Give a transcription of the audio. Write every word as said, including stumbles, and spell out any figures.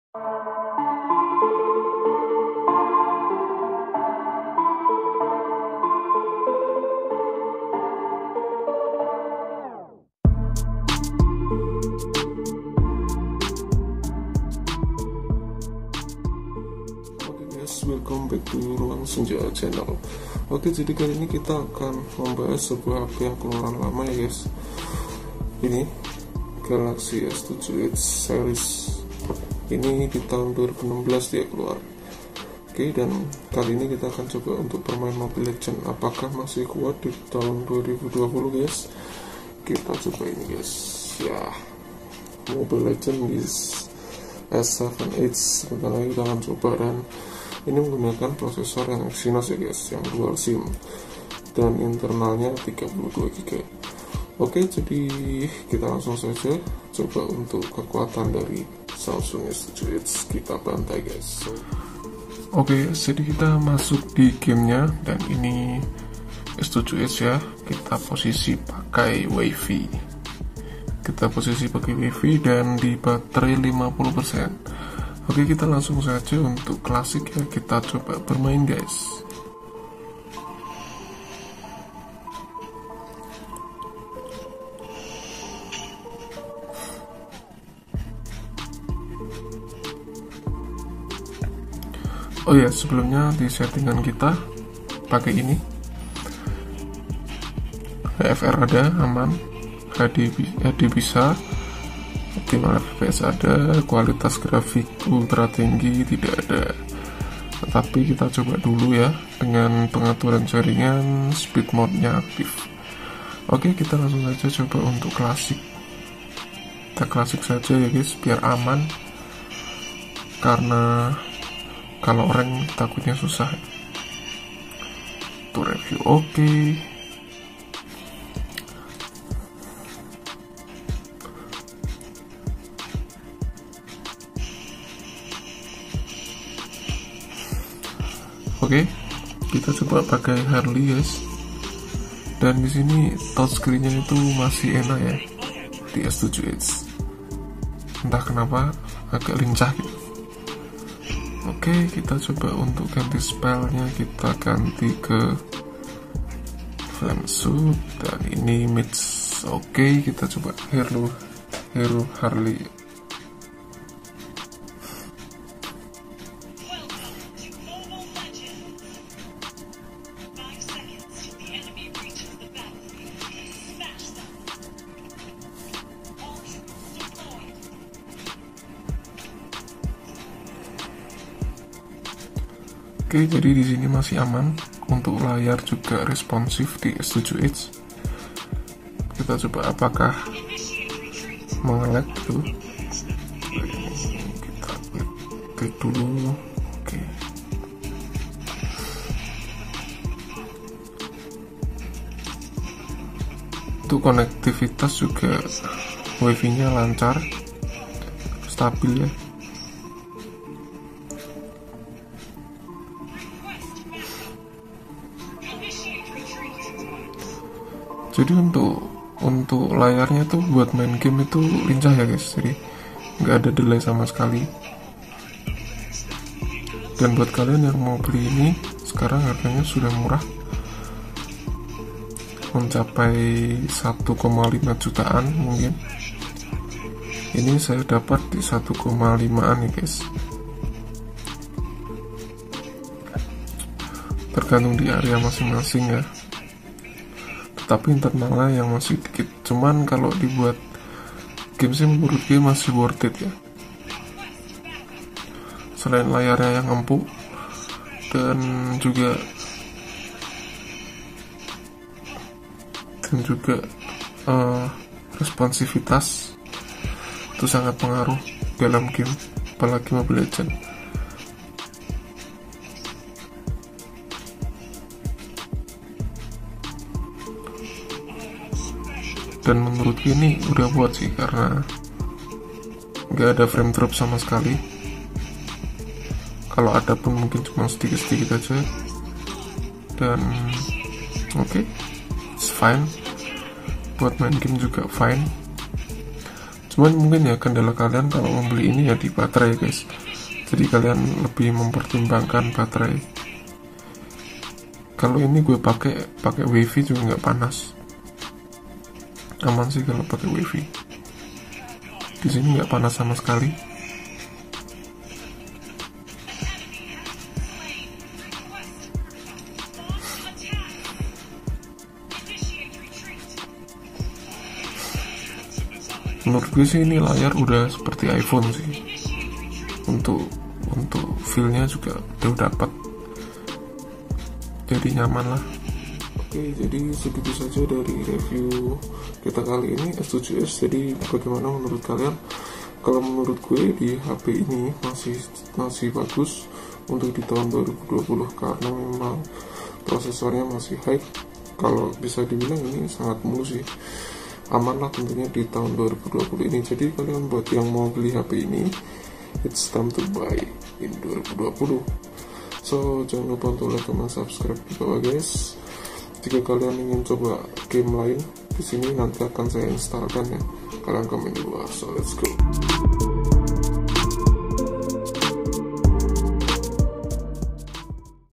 Welcome back to Ruang Senja Channel. Oke, jadi kali ini kita akan membahas sebuah H P yang keluaran lama ya guys. Ini Galaxy S tujuh Edge series. Ini di tahun dua ribu enam belas dia keluar. Oke, dan kali ini kita akan coba untuk bermain Mobile Legends. Apakah masih kuat di tahun dua ribu dua puluh guys? Kita coba ini guys. Ya, Mobile Legends is S tujuh Edge. Sebentar lagi kita akan coba, dan ini menggunakan prosesor yang Exynos ya guys, yang dual SIM dan internalnya tiga puluh dua giga. Oke, jadi kita langsung saja coba untuk kekuatan dari Samsung S tujuh Edge, kita bantai guys. Oke, jadi kita masuk di gamenya, dan ini S tujuh Edge ya. Kita posisi pakai WiFi. Kita posisi pakai WiFi dan di baterai lima puluh persen. Oke, kita langsung saja untuk klasik ya, kita coba bermain guys. Oh ya, sebelumnya di settingan kita pakai ini H F R ada, aman, H D, H D bisa, optimal F P S ada, kualitas grafik ultra tinggi tidak ada. Tetapi kita coba dulu ya dengan pengaturan jaringan, speed mode-nya aktif. Oke, kita langsung saja coba untuk klasik. Kita klasik saja ya guys, biar aman, karena kalau rank takutnya susah. Untuk review oke. Oke, kita coba pakai Harley guys. Dan di sini touchscreen-nya itu masih enak ya di S tujuh Edge. Entah kenapa agak lincah gitu. Oke, kita coba untuk ganti spellnya, kita ganti ke Flame Suit, dan ini Mid. Oke, kita coba Hero Hero Harley. Oke, jadi di sini masih aman. Untuk layar juga responsif di S tujuh Edge. Kita coba apakah mengelag dulu. Kita klik dulu. Oke. Untuk konektivitas juga WiFi-nya lancar, stabil ya. Jadi untuk untuk layarnya tuh buat main game itu lincah ya guys, jadi nggak ada delay sama sekali. Dan buat kalian yang mau beli ini, sekarang harganya sudah murah, mencapai satu koma lima jutaan mungkin. Ini saya dapat di satu koma limaan ya guys. Tergantung di area masing-masing ya. Tapi internalnya yang masih dikit. Cuman kalau dibuat game sih menurut gue masih worth it ya. Selain layarnya yang empuk, dan juga dan juga uh, responsivitas itu sangat pengaruh dalam game, apalagi Mobile Legends. Dan menurut ini udah buat sih, karena nggak ada frame drop sama sekali. Kalau ada pun mungkin cuma sedikit-sedikit aja. Dan oke, okay, it's fine. Buat main game juga fine. Cuman mungkin ya kendala kalian kalau membeli ini ya di baterai guys, jadi kalian lebih mempertimbangkan baterai. Kalau ini gue pakai pakai wifi juga nggak panas, aman sih kalau pakai wifi. Di sini nggak panas sama sekali. Menurut gue sih ini layar udah seperti iPhone sih, untuk untuk feelnya juga udah dapat, jadi nyaman lah. Oke, jadi segitu saja dari review kita kali ini S tujuh S. Jadi bagaimana menurut kalian? Kalau menurut gue di H P ini masih masih bagus untuk di tahun dua ribu dua puluh, karena memang prosesornya masih high. Kalau bisa dibilang ini sangat mulus sih, aman lah tentunya di tahun dua ribu dua puluh ini. Jadi kalian buat yang mau beli H P ini, it's time to buy in dua ribu dua puluh. So jangan lupa untuk like, comment, subscribe di bawah guys. Jika kalian ingin coba game lain di sini, nanti akan saya instalkan ya. Kalian komen di bawah. So let's go.